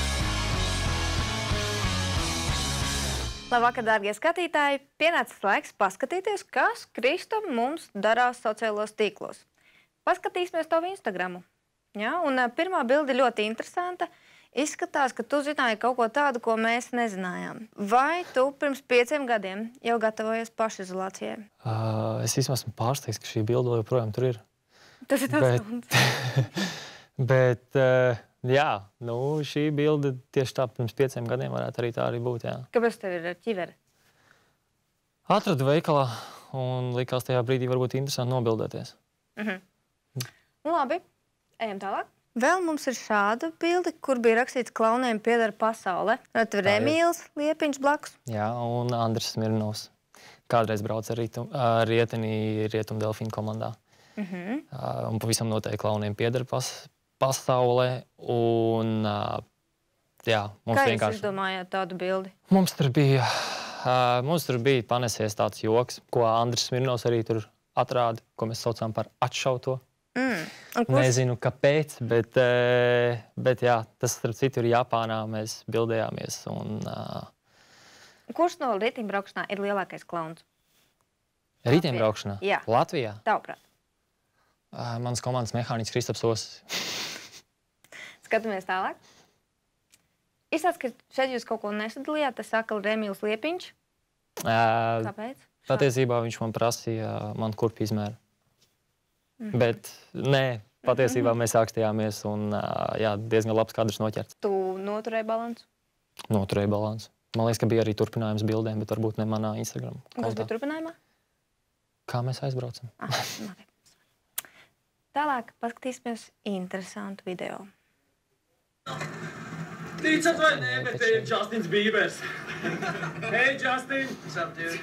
Labvakar, dārgie skatītāji! Pienācis laiks paskatīties, kas Kristam mums darās sociālos tīklos. Paskatīsimies tavu Instagramu. Ja? Un pirmā bilde ļoti interesanta. Izskatās, ka tu zināji kaut ko tādu, ko mēs nezinājām. Vai tu pirms pieciem gadiem jau gatavojies pašizolācijai? Uh, es īstenībā esmu pārsteigts, ka šī bilde joprojām tur ir. Tas ir tas stunds. Bet, uh, jā, nu, šī bilde tieši tā pirms pieciem gadiem varētu arī tā arī būt, jā. Kāpēc tev ir ķivere? Atradu veikalā un likās tajā brīdī varbūt interesanti nobildēties. Mhm. Nu, labi, ejam tālāk. Vēl mums ir šāda bilde, kur bija rakstīts klauniem pieder pasaule. Tad ir Emīls Liepiņš blakus. Jā, un Andris Smirnovs. Kādreiz brauc ar rietum, rieteni Rietum Delfīnu komandā. Mhm. Uh, un pavisam noteikti klauniem pieder pas, pasaule. Un, uh, jā, mums Kā vienkārši... jūs izdomājāt tādu bildi? Mums tur bija, uh, mums tur bija panesies tāds joks, ko Andris Smirnovs arī tur atrāda, ko mēs saucām par atšauto. Mm. Kurš... Nezinu, kāpēc, bet, bet jā, tas, starp citu, ir Japānā. Mēs bildējāmies. Un, uh... Kurš no riteņbraukšanā ir lielākais klauns? Riteņbraukšanā? Jā. Latvijā? Tavuprāt. Uh, mans komandas mehāniķis Kristaps Osis. Skatāmies tālāk. Izstāst, ka šeit jūs kaut ko nesadalījāt. Tas saka Emīls Liepiņš. Uh, Kāpēc? Patiesībā viņš man prasīja man kurpi izmēru. Mm-hmm. Bet nē, patiesībā mm-hmm. mēs ākstījāmies un jā, diezgan labs kadrs noķerts. Tu noturēji balansu? Noturēju balansu. Man liekas, ka bija arī turpinājums bildēm, bet varbūt ne manā Instagram. Kas bija turpinājumā? Kā mēs aizbraucam? Ah, labi. Tālāk paskatīsimies interesantu video. Ticat vai nē, bet te ir Justins Bībers. Hei, Justin! What's up, dude?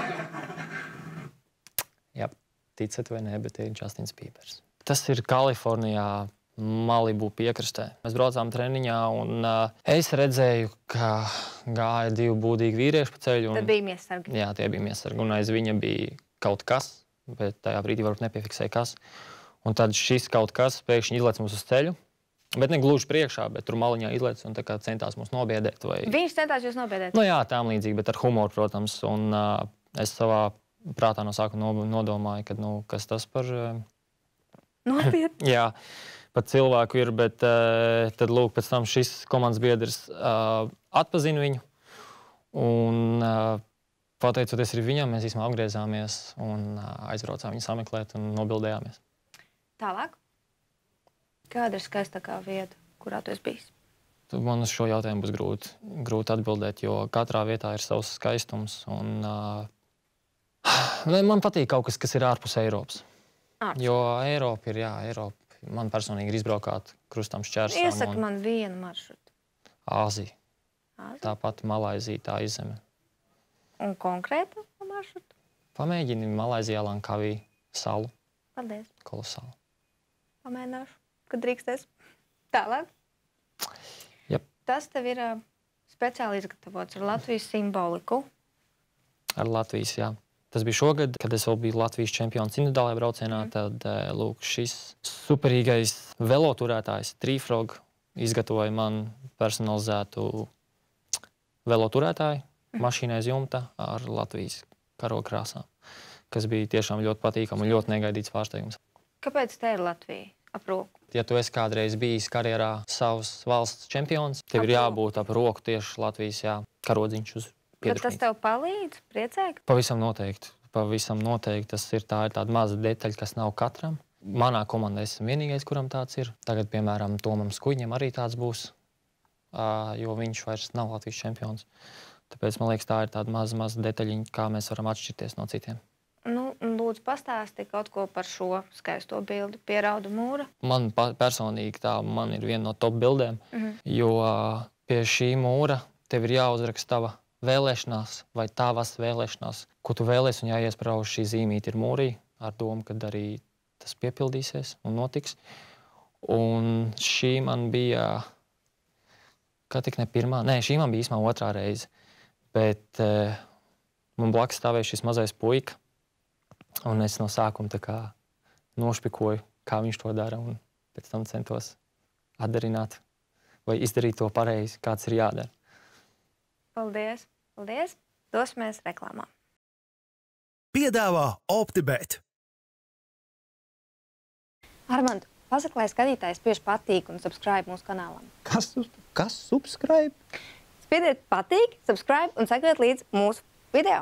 Jā. Ticat vai nē, bet ir Justins Bībers. Tas ir Kalifornijā, Malibu piekrastē. Mēs braucām treniņā, un uh, es redzēju, ka gāja divi būdīgi vīrieši pa ceļu. Un, Tad bija miesargi. Jā, tie bija miesargi, un aiz viņa bija kaut kas, bet tajā brīdī varbūt nepiefiksēja kas. Un tad šis kaut kas pēkšņi izlec mums uz ceļu, bet ne gluži priekšā, bet tur maliņā izlec un tā kā centās mums nobiedēt. Vai... Viņš centās jūs nobiedēt? Nu jā, tām līdzīgi, bet ar humoru, protams. Un uh, es savā prātā no sākuma nodomāju, ka, nu, kas tas par... Nopietni. Jā, pat cilvēku ir, bet uh, tad, lūk, pēc tam šis komandas biedrs uh, atpazina viņu. Un uh, pateicoties arī viņam, mēs īstenībā apgriezāmies un uh, aizbraucām viņu sameklēt un nobildējāmies. Tālāk? Kāda ir skaistākā vieta, kurā tu esi bijis? Man uz šo jautājumu būs grūti, grūti atbildēt, jo katrā vietā ir savs skaistums. Un, uh, man patīk kaut kas, kas ir ārpus Eiropas. Ārpus. Jo Eiropa ir, jā, Eiropa. Man personīgi ir izbraukāt krustam šķērsam. Iesaka un... man vienu maršrutu. Āzija. Āzija? Tāpat Malaizija, tā izzeme. Un konkrētu maršrutu? Pamēģini Malaizijā Langkavī salu. Paldies. Kolosāli. Pamēģināšu, kad drīkstēs. Tālāk? Jep. Tas tev ir uh, speciāli izgatavots ar Latvijas simboliku. Ar Latvijas, jā. Tas bija šogad, kad es vēl biju Latvijas čempions individuālajā braucienā. Mm. Tad, lūk, šis superīgais veloturētājs Trīfrog izgatavoja man personalizētu veloturētāju mm. mašīnai uz jumta ar Latvijas karoga krāsām, kas bija tiešām ļoti patīkami un ļoti negaidīts pārsteigums. Kāpēc te ir Latvija ap roku? Ja tu esi kādreiz bijis karjerā savas valsts čempions, tev ap ir jābūt ap roku tieši Latvijas, jā, karodziņš uz Bet tas tev palīdz, priecēk? Pavisam noteikti. Pavisam noteikti. Tas ir, tā ir tāda maza detaļa, kas nav katram. Manā komandā esmu vienīgais, kuram tāds ir. Tagad, piemēram, Tomam Skuiņam arī tāds būs. jo viņš vairs nav Latvijas čempions. Tāpēc, man liekas, tā ir tāda maza, maza detaļiņa, kā mēs varam atšķirties no citiem. Nu, lūdzu, pastāsti kaut ko par šo skaisto bildi pie Raudu mūra. Man personīgi tā man ir viena no top bildēm, mm-hmm. jo pie šī mūra tev ir jāuzraksta tava vēlēšanās vai tavas vēlēšanās, ko tu vēlies un jāiesprauž šī zīmīte ir mūrī, ar domu, kad arī tas piepildīsies un notiks. Un šī man bija, kā tik ne pirmā, nē, šī man bija īsmā otrā reize, bet eh, man blakus stāvēja šis mazais puika, un es no sākuma tā kā nošpikoju, kā viņš to dara, un pēc tam centos atdarināt vai izdarīt to pareizi, kāds ir jādara. Paldies, paldies. Dosimies reklāmā. Piedāvā OptiBet. Armand, pasaka, lai skatītājs spiež patīk un subscribe mūsu kanālam. Kas, kas subscribe? Spiediet patīk, subscribe un sekojiet līdz mūsu video.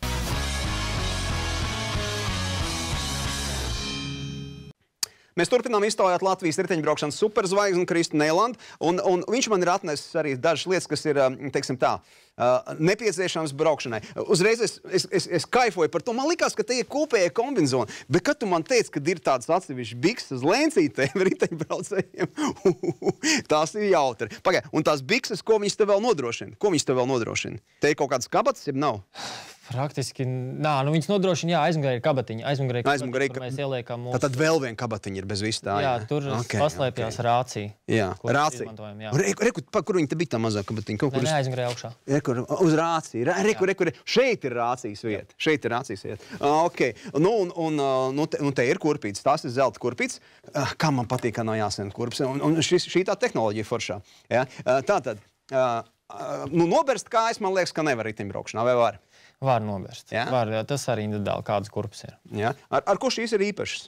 Mēs turpinām iztaujāt Latvijas riteņbraukšanas superzvaigzni Kristu Neilandu, un, un viņš man ir atnesis arī dažas lietas, kas ir, teiksim tā, nepieciešams braukšanai. Uzreiz es, es, es, es kaifoju par to. Man likās, ka te ir kopēja kombinzona, bet kad tu man teici, ka ir tādas atsevišķas bikses lēncītēm riteņbraucējiem, tās ir jautri. Pagai, un tās bikses, ko viņas tev vēl nodrošina? Ko viņas tev vēl nodrošina? Te ir kaut kādas kabatas, ja nav? Praktiski, nā, nu viņas nodrošina, jā, aizmugurē ir kabatiņa. Aizmugurē ir Aizmugurē kabatiņa, kur mēs ieliekam mūsu... Tad vēl viena kabatiņa ir bez viss tā, jā? Jā, tur okay, paslēpjās okay. rācija. Jā, kur rācija. izmantojam, jā. Reku, reku, pa, kur viņa te bija tā mazā kabatiņa? Kaut Nē, kur ne, aizmugurē augšā. Reku, uz rācija. Reku, reku, reku. Šeit ir rācijas vieta. Šeit ir rācijas vieta. Ok. Nu, un, un nu, te, nu, te ir kurpītes. Tās ir zelta kurpītes. Kā man patīk, kā nav jāsien kurpes. Un, un šis, šī tā tehnoloģija foršā. Ja? Tātad, nu, noberst kājas, man liekas, ka nevar riteņbraukšanā, vai var? Var nobērst. Jā? Var, tas arī individuāli kādas kurpes ir. Jā? Ar, ar ko šīs ir īpašas?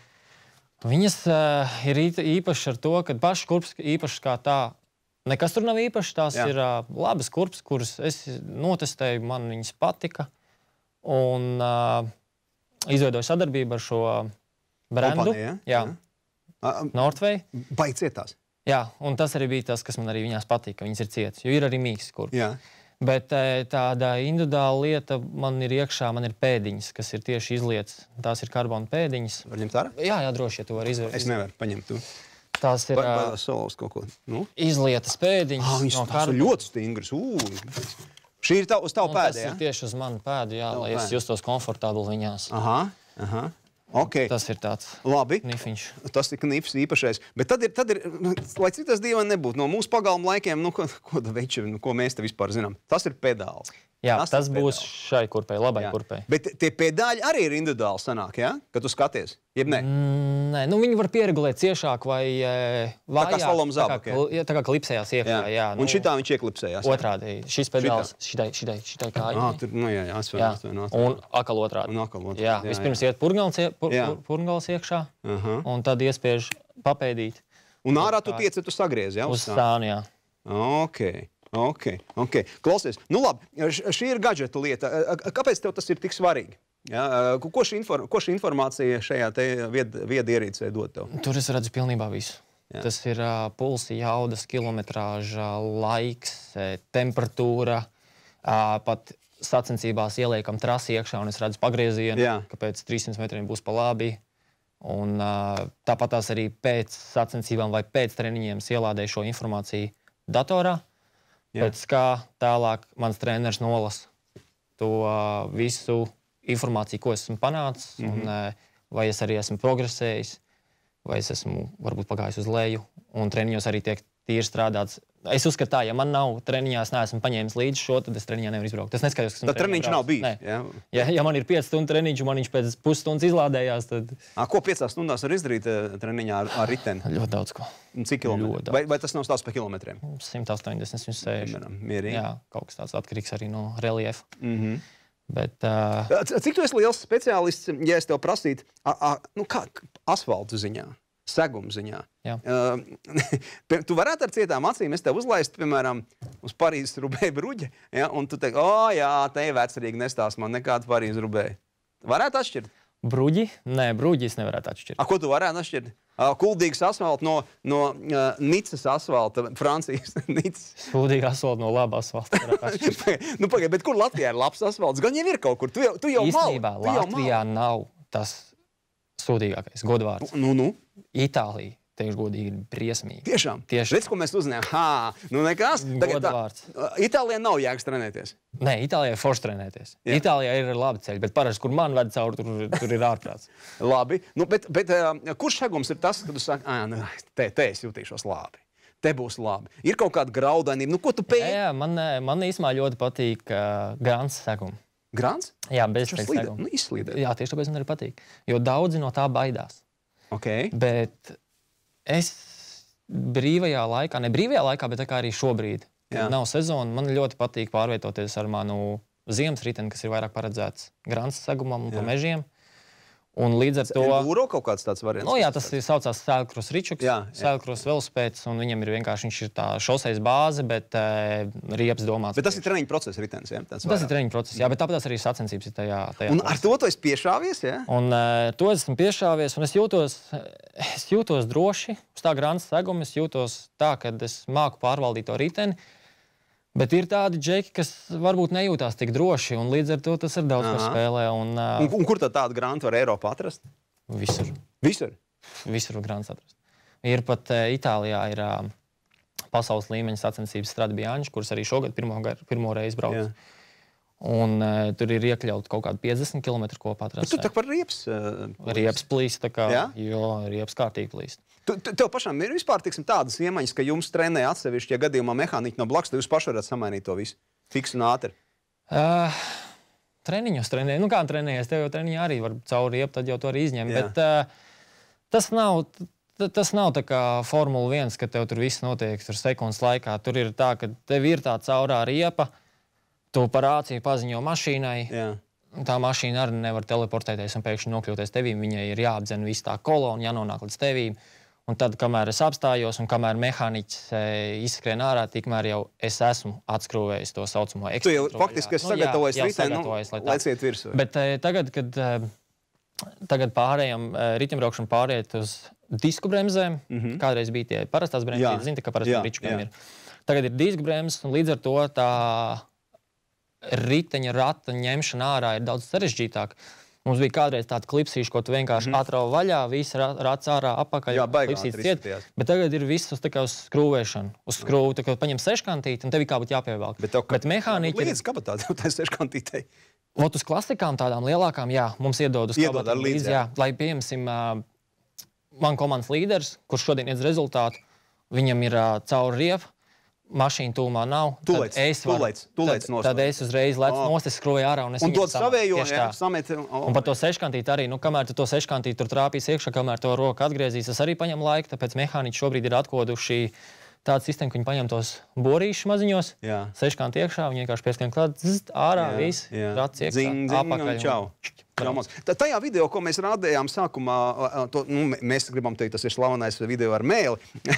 Viņas uh, ir īpašas ar to, ka pašas kurpes īpašas kā tā, nekas tur nav īpašas, tās Jā. ir uh, labas kurpes, kuras es notestēju, man viņas patika, un uh, izveidoju sadarbību ar šo brendu. Kompānija, jā? Jā. Northway. Baigi cietās. Jā, un tas arī bija tas, kas man arī viņās patika, viņas ir cietas, jo ir arī mīkstas kurpes. Jā. Bet tāda individuāla lieta man ir iekšā, man ir pēdiņas, kas ir tieši izlietas. Tās ir karbona pēdiņas. Var ņemt ārā? Jā, jā, droši, ja tu vari izvērt. Es nevaru paņemt tu. Tās ir uh, solos kaut ko. Nu? Izlietas pēdiņas. Ah, viņas no tās ir ļoti stingras. Ū, šī ir tā, uz tavu pēdu, jā? Tas ir tieši uz manu pēdu, jā, Tavu lai es pēdu. justos komfortabli viņās. Aha, aha. Okay. Tas ir tāds Labi. nifiņš. Tas ir knifs īpašais. Bet tad ir, tad ir lai cik tas dīvaini nebūtu, no mūsu pagalma laikiem, nu, ko, ko, veči, nu, ko mēs te vispār zinām? Tas ir pedāls. Jā, tas, tas būs pedāls. šai kurpei, labai Jā. kurpei. Bet tie pedāļi arī ir individuāli sanāk, jā? Kad tu skaties, jeb ne? Mm, nē, nu viņi var pieregulēt ciešāk vai e, vājāk. Tā kā slalom zābak, tā kā, jā? Tā kā klipsējās iekšā, jā. jā nu, Un šitā viņš ieklipsējās. Jā? Otrādi, šis pedāls, šitai, šitai, šitai kā. Ah, tur, nu jā, jā, asvēr, jā. asvēr, asvēr. Un akal otrādi. Un akal otrādi, jā, jā, vispirms jā. iet purgals, pur, Jā. purgals iekšā, Aha. un tad iespiež papēdīt. Un ārā tu tiec, tu sagriez, jā? Uz stāni, jā. Ok. Ok, ok. Klausies, nu labi, šī ir gadžeta lieta. Kāpēc tev tas ir tik svarīgi? Ja? Ko, šī inform ko šī informācija šajā te vied viedierīcē dod tev? Tur es redzu pilnībā visu. Jā. Tas ir uh, pulsi, jaudas, kilometrāža, laiks, temperatūra, uh, pat sacensībās ieliekam trasi iekšā un es redzu pagriezienu, Jā. ka pēc trīssimti metriem būs pa labi. Un uh, tāpat tās arī pēc sacensībām vai pēc treniņiem ielādēju šo informāciju datorā. Jā. Pēc kā tālāk mans treneris nolasa to uh, visu informāciju, ko esmu panācis, mm -hmm. un uh, vai es arī esmu progresējis, vai es esmu varbūt pagājis uz leju, un treniņos arī tiek tīri strādāts. Es uzskatu tā, ja man nav treniņā, es neesmu paņēmis līdzi šo, tad es treniņā nevaru izbraukt. Es neskatījos, kas Tad treniņš nav bijis, jā? Ja, ja man ir piecas stundu treniņš, un man viņš pēc pusstundas izlādējās, tad... À, ko piecās stundās var izdarīt treniņā ar, ar riteni? Ļoti daudz ko. Cik kilometri? Vai, vai tas nav stāsts par kilometriem? simt astoņdesmit, simt sešdesmit. Mierīgi. Jā, kaut kas tāds atkarīgs arī no reliefa. Mm-hmm. Bet, uh... Cik tu esi liels speciālists, ja es tev prasītu, a, a, nu kā asfaltu ziņā? Seguma ziņā. Uh, tu varētu ar cietām acīm, es tev uzlaistu, piemēram, uz Parīzes Rubēja bruģe, ja? Un tu teiksi, o, jā, te ir vecrīgi nestāst man nekādu Parīzes Rubēju. Varētu atšķirt? Bruģi? Nē, bruģi es nevarētu atšķirt. A, ko tu varētu atšķirt? Uh, kuldīgs asfalts no, no uh, Nicas asfalta, Francijas Nicas. Sūdīgi asfalts no laba asfalta. nu, pagaid, bet kur Latvijā ir labs asfalts? Gan jau ir kaut kur. Tu jau, tu jau Īstenībā mal. Latvijā nav tas sūdīgākais godvārds. Nu, nu. Itālija, teikšu godīgi, ir briesmīgi. Tiešām. Tieši. Redz, ko mēs uzņēmām. Hā, nu nekas. Tagad tā, Godvārds. Itālijā nav jēgas trenēties. Nē, Itālijā ir forši trenēties. Jā. Itālijā ir labi ceļi, bet parasti, kur man ved cauri, tur, tur ir ārprāts. Labi. Nu, bet, bet uh, kurš segums ir tas, kad tu saki, ā, nu, te, te es jutīšos labi. Te būs labi. Ir kaut kāda graudainība. Nu, ko tu pēji? Jā, jā, man, man īsumā ļoti patīk uh, grāns segumi. Grāns? Jā, bez Viņš ceļa slīdē. seguma. Nu, izslīdē. Jā, tieši tāpēc man arī patīk. Jo daudzi no tā baidās. Okay. Bet es brīvajā laikā, ne brīvajā laikā, bet tā kā arī šobrīd, Jā. kad nav sezona, man ļoti patīk pārvietoties ar manu ziemas riteni, kas ir vairāk paredzēts grāns segumam un Jā. pa mežiem. Un līdz ar to... Enduro kaut kāds tāds variants? Nu, jā, tas ir saucās Sailcross Ričuks, Jā, jā. Sailcross velosipēds, un viņam ir vienkārši, viņš ir tā šosejas bāze, bet e, riepas domāts. Bet tas ir treniņu procesa ritenis, jā? Tāds Tas vairāk. ir treniņu process, jā, bet tāpēc arī sacensības ir tajā. tajā Un ar to tu esi piešāvies, jā? Un uh, to es esmu piešāvies, un es jūtos, es jūtos droši uz tā grāmatas seguma. Es jūtos tā, ka es māku pārvaldīt to riteni. Bet ir tādi džeki, kas varbūt nejūtās tik droši, un līdz ar to tas ir daudz, kas spēlē. Un, uh, Un, un kur tad tādu grantu var Eiropā atrast? visur, Visur. visur var grāmatas atrast. Ir pat uh, Itālijā ir uh, pasaules līmeņa sacensības Stradbjāņš, kuras arī šogad pirmo, gar- pirmo reizi brauc. Jā. Un uh, tur ir iekļaut kaut kādi piecdesmit kilometri kopā. Bet tu tā par riepas. Uh, Riepas plīst, tā kā, Jā? jo riepas kārtīgi plīst. Tu, tu, tev pašam ir vispār tiksim, tādas iemaņas, ka jums trenē atsevišķi, ja gadījumā mehāniķi no blakus, tad jūs paši varat samainīt to visu. Fiks un ātri. Uh, treniņos trenēju. Nu, kā trenējies? Tev jau treniņā arī var cauri riepu, tad jau to arī izņem. Jā. Bet uh, tas nav, t- tas nav tā kā Formula viens, ka tev tur viss notiek tur sekundes laikā. Tur ir tā, ka tev ir tā caurā riepa, tu par rāciju paziņo mašīnai. Jā. Tā mašīna arī nevar teleportēties un pēkšņi nokļūties tevīm. Viņai ir jāapdzen viss tā kolona, jānonāk līdz tevīm. Un tad, kamēr es apstājos un kamēr mehāniķis e, izskrien ārā, tikmēr jau es esmu atskrūvējis to saucamo Tu jau ekstra faktiski esi sagatavojis riteni, nu, lai ciet virsū. Bet e, tagad, kad e, tagad pārējām, e, ritimbraukšana pāriet uz disku bremzēm, mm-hmm. kādreiz bija tie parastās Jā. bremzes, zini, ka parastām Jā, ričukam jā. ir. Tagad ir disku bremzes, un līdz ar to tā riteņa rata ņemšana ārā ir daudz sarežģītāk. Mums bija kādreiz tāda klipsīša, ko tu vienkārši mm-hmm. atrauj vaļā, viss rāc ārā, apakaļ. Jā, baigā klipsītes ātri ciet. izskatījās. Bet tagad ir viss uz, tā kā uz skrūvēšanu, uz skrūvu. Tā kā paņem seškantīti, un tev kā būtu jāpievelk. Bet, tev, Bet mehāniķi ir... Līdz kabatā, tev tā seškantītei. Ot uz klasikām tādām lielākām, jā, mums iedod uz Iedod kabatu ar līdzi, līdzi, jā. Lai, pieņemsim, uh, man komandas līderis, kurš šodien iedz rezultātu, viņam ir uh, cauri riepa, mašīna tūmā nav. Tūlēts, tad es varu- tūlēts, tūlēts tad, nost. tad es uzreiz lecu O. nost, es skrūvēju ārā un es Un viņu dod sametu. savējo, Tieši jā, tā. samet. Un par to seškantīti arī, nu, kamēr tu to seškantīti tur trāpīs iekšā, kamēr to roku atgriezīs, tas arī paņem laiku, tāpēc mehāniķi šobrīd ir atkoduši tādu sistēmu, ka viņi paņem tos borīšus maziņos, Jā. seškanti iekšā, viņi vienkārši pieskrien klāt, zzzt, ārā, Jā, viss, jā. rats iekšā, Dzing, dzing, apakaļ. un čau. Brauc. Tā, tajā video, ko mēs rādījām sākumā, to, nu, mēs gribam teikt, tas ir slavenais video ar mēli,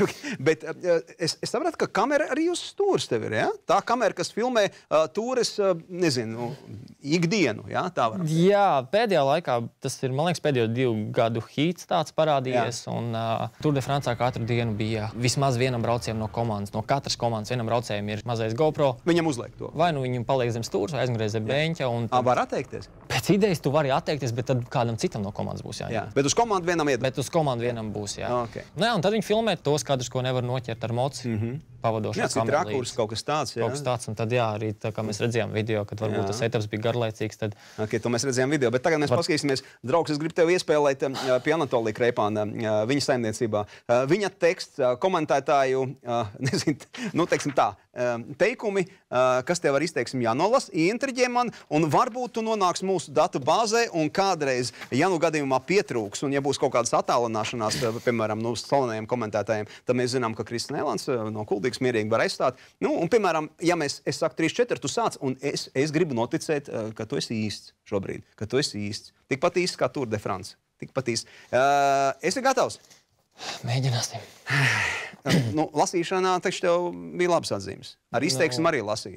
bet es, es sapratu, ka kamera arī uz stūres tev ir, ja? Tā kamera, kas filmē uh, tūres, uh, nezinu, ikdienu, ja? Tā var. Jā, pēdējā laikā tas ir, man liekas, pēdējo divu gadu hīts tāds parādījies. Jā. Un uh, Tour de Francā katru dienu bija vismaz vienam braucējam no komandas. No katras komandas vienam braucējam ir mazais GoPro. Viņam uzliek to. Vai nu viņam paliek zem stūres, vai aizmugurē zem beņķa. Un Ā, tad, var atteikties? pēc idejas tu vari atteikties, bet tad kādam citam no komandas būs jāņem. Jā. Bet uz komandu vienam iedod. Bet uz komandu vienam būs, jā. Okay. Nu, jā, un tad viņi filmē tos kadrus, ko nevar noķert ar moci. Mm -hmm. Pavadošā Jā, citi kamerā rakurs, līdzi. kaut kas tāds, jā. Kaut kas tāds, un tad jā, arī tā kā mēs redzējām video, kad varbūt Jā. tas etaps bija garlaicīgs, tad Okay, to mēs redzējām video, bet tagad mēs Var... paskatīsimies. Draugs, es gribu tev iespēlēt uh, pie Anatolija Kreipāna, uh, viņa saimniecībā. Uh, viņa teksts, uh, komentētāju, uh, nezinu, nu, teiksim tā, uh, teikumi, uh, kas tev var izteiksim jānolas, ieintriģē man, un varbūt tu nonāks mūsu datu bāzē, un kādreiz, ja nu gadījumā pietrūks, un ja būs kaut kādas attālināšanās, uh, piemēram, no slavenajiem komentētājiem, tad mēs zinām, ka Kristis Nēlans uh, no Kuldīgas mierīgi var aizstāt. Nu, un, piemēram, ja mēs, es saku trīs četri, tu sāc, un es, es gribu noticēt, uh, ka tu esi īsts šobrīd, ka tu esi īsts. Tikpat īsts kā Tour de France. Tikpat īsts. Uh, esi gatavs? mēģināsim. nu, lasīšanā taču tev bija labas atzīmes. Ar izteiksmi arī lasīja.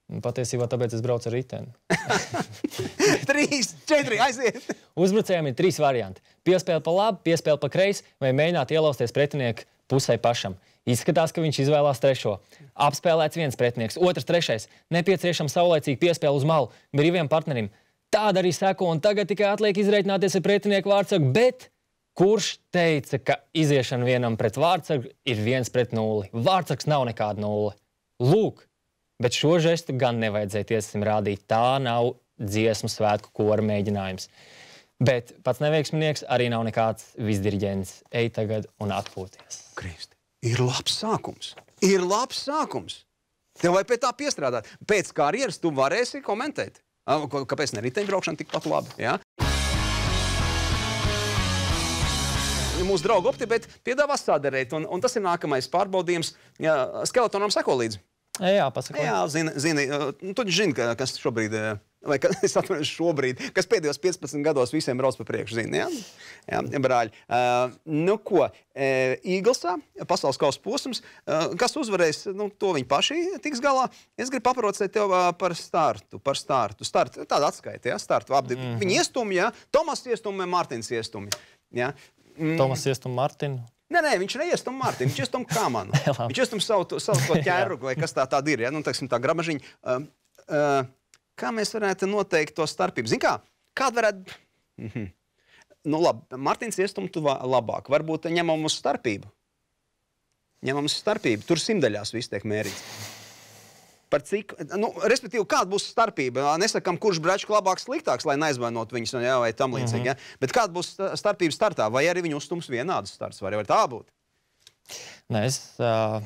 Patiesībā tāpēc es braucu ar riteni. Trīs, četri, aiziet! Uzbrucējiem ir trīs varianti. Piespēle pa labi, piespēle pa kreisi vai mēģināt ielausties pretinieku pusē pašam. Izskatās, ka viņš izvēlās trešo. Apspēlēts viens pretinieks, otrs trešais. Nepieciešams saulēcīgi piespēle uz malu brīviem partnerim. Tāda arī seko, un tagad tikai atliek izreikināties ar pretinieku vārdsargu, bet kurš teica, ka iziešana vienam pret vārdsargu ir viens pret nulli? Vārdsargs nav nekāda nulle. Lūk, bet šo žestu gan nevajadzēja tiesam rādīt. Tā nav dziesmu svētku kora mēģinājums. Bet pats neveiksminieks arī nav nekāds visdiriģents. Ej tagad un atpūties. Kristi, ir labs sākums. Ir labs sākums. Tev vajag pie tā piestrādāt. Pēc karjeras tu varēsi komentēt. Kāpēc ne riteņbraukšana tikpat labi? Ja? Mūsu draugu OptiBet piedāvā sadarēt, un, un tas ir nākamais pārbaudījums. Ja, Skeletonam seko līdzi. Jā, pasako. Jā, zini, zini tu zini, kas šobrīd, vai kas, es atvainojos šobrīd, kas pēdējos piecpadsmit gados visiem brauc pa priekšu, zini, jā? Jā, brāļi. Uh, nu ko, uh, Īglesā, pasaules kausa posms, uh, kas uzvarēs, nu, to viņi paši tiks galā. Es gribu paprocēt tev uh, par startu, par startu. Startu, tāda atskaita, jā, startu. Abdi. Mm-hmm. Viņi iestumi, jā, Tomas iestumi, Mārtiņš iestumi. Jā. Mm. Tomas iestumi Mārtiņu. Nē, nē, viņš neiestum Mārtiņu, viņš iestum Kāmanu. Viņš iestum savu, savu to ķēru, vai kas tā tāda ir, ja? Nu, teiksim, tā grabažiņa. Uh, uh, kā mēs varētu noteikt to starpību? Zin kā? Kāda varētu... Mm-hmm. Nu, labi, Mārtiņš iestum tu labāk. Varbūt ņemam uz starpību. Ņemam uz starpību. Tur simdaļās viss tiek mērīts. Par cik... Nu, respektīvi, kāda būs starpība? Nesakam, kurš bračku labāk sliktāks, lai neaizvainot viņus, jā, vai tam līdzīgi, mm-hmm. ja? Bet kāda būs starpība startā? Vai arī viņi uzstums vienādas starts? Vai var tā būt? Nē, es... Uh,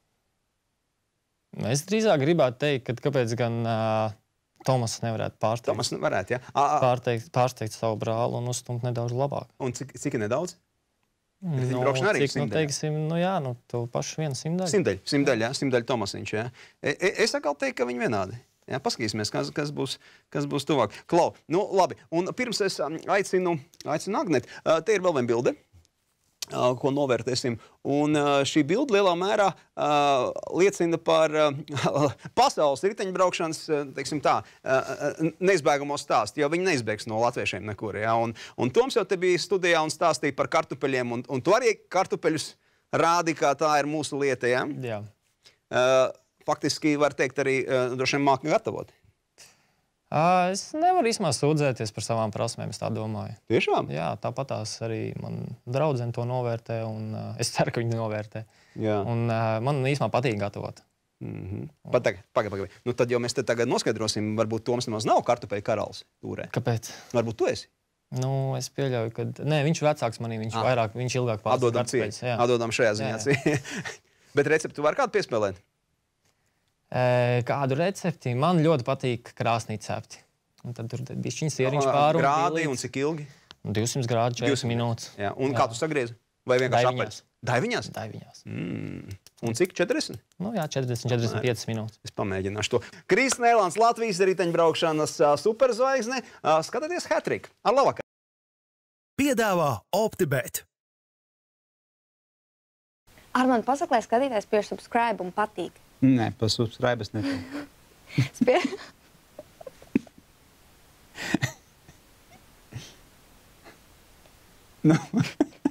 es drīzāk gribētu teikt, ka kāpēc gan uh, Tomas nevarētu pārsteigt. Tomas varētu, jā. A, a. Pārsteigt, pārsteigt savu brālu un uzstumt nedaudz labāk. Un cik, cik ir nedaudz? Nu, cik, nu, teiksim, nu jā, nu, tu paši vienu simdaļu. Simdaļu, simdaļu, jā, simdaļu Tomasiņš, jā. E, es atkal teiktu, ka viņi vienādi. Jā, paskatīsimies, kas, kas, būs, kas būs tuvāk. Klau, nu labi, un pirms es aicinu, aicinu Agneti, te ir vēl viena bilde, ko novērtēsim. Un šī bilde lielā mērā uh, liecina par uh, pasaules riteņbraukšanas, teiksim tā, uh, neizbēgamo stāstu, jo viņi neizbēgs no latviešiem nekur. Ja? Un, un Toms jau te bija studijā un stāstīja par kartupeļiem, un, un tu arī kartupeļus rādi, kā tā ir mūsu lieta. Ja? Jā. Uh, faktiski var teikt arī uh, droši vien māki gatavot. Uh, es nevaru īstenībā sūdzēties par savām prasmēm, es tā domāju. Tiešām? Jā, tāpatās arī man draudzene to novērtē, un uh, es ceru, ka viņi novērtē. Jā. Un uh, man īstenībā patīk gatavot. Mm-hmm. Pagaid, pagaid, pagaid. Nu tad jau mēs te tagad noskaidrosim, varbūt Toms nemaz nav kartupeļu karalis tūrē. Kāpēc? Varbūt tu esi? Nu, es pieļauju, ka... Nē, viņš ir vecāks manī, viņš ah. vairāk, viņš ilgāk pārstāv kartupeļus. Atdodam šajā ziņā. Bet recepti tu vari kādu piespēlēt? Kādu recepti? Man ļoti patīk krāsnīt cepti. Un tad tur bišķiņ sieriņš pāru. Grādi un cik ilgi? divsimt grādi, četrdesmit minūtes. Jā. Un jā. Kā tu sagriezi? Vai vienkārši apēc? Daiviņās? Daiviņās. Mm. Un cik? četrdesmit? Nu jā, četrdesmit, četrdesmit piecas minūtes. Es pamēģināšu to. Kris Nēlāns, Latvijas riteņbraukšanas superzvaigzne. Skatieties hat-trick ar labvakar. Piedāvā OptiBet. Armand, pasaka, lai skatītājs pie subscribe un patīk. Nē, pa subscribe es neteiktu. Spie... Nu...